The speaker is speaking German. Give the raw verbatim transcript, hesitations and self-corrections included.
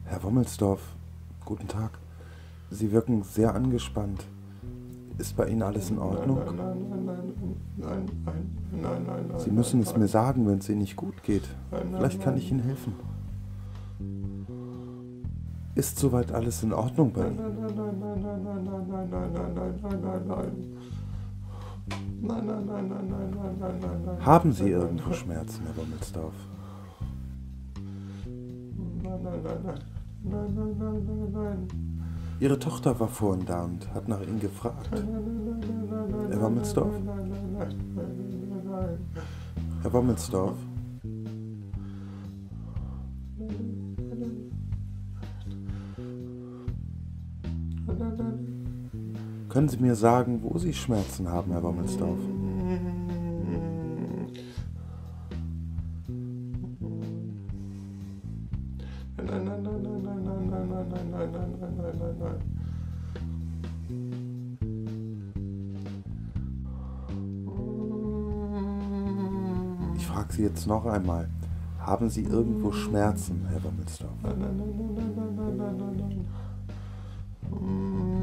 Herr Wommelsdorf, guten Tag. Sie wirken sehr angespannt. Ist bei Ihnen alles in Ordnung? Nein, nein, nein, nein, nein, nein, nein, nein, nein. Sie müssen es mir sagen, wenn es Ihnen nicht gut geht. Nein, nein, Vielleicht kann nein. ich Ihnen helfen. Ist soweit alles in Ordnung bei Nein, Ihnen? nein, nein, nein, nein, nein, nein, nein, nein, nein, nein, nein, nein, nein. Nein, nein, nein, nein, nein, nein, nein, nein, nein. Haben Sie Nein, irgendwo nein, Schmerzen, Herr Wommelsdorf? Nein, nein, nein, nein. Nein, nein, nein, nein, nein. Ihre Tochter war vorhin da und hat nach Ihnen gefragt. Nein, nein, nein, nein, nein, nein. Herr Wommelsdorf? Nein, nein, nein, nein, nein, nein, nein. Herr Wommelsdorf? Nein, nein, nein. Können Sie mir sagen, wo Sie Schmerzen haben, Herr Wommelsdorf? Nein, nein, nein, nein, nein, nein, nein, nein, nein, nein, nein, nein, nein, nein, nein. Ich frage Sie jetzt noch einmal. Haben Sie irgendwo Schmerzen, Herr Wommelsdorf? Nein, nein, nein, nein, nein, nein, nein, nein, nein.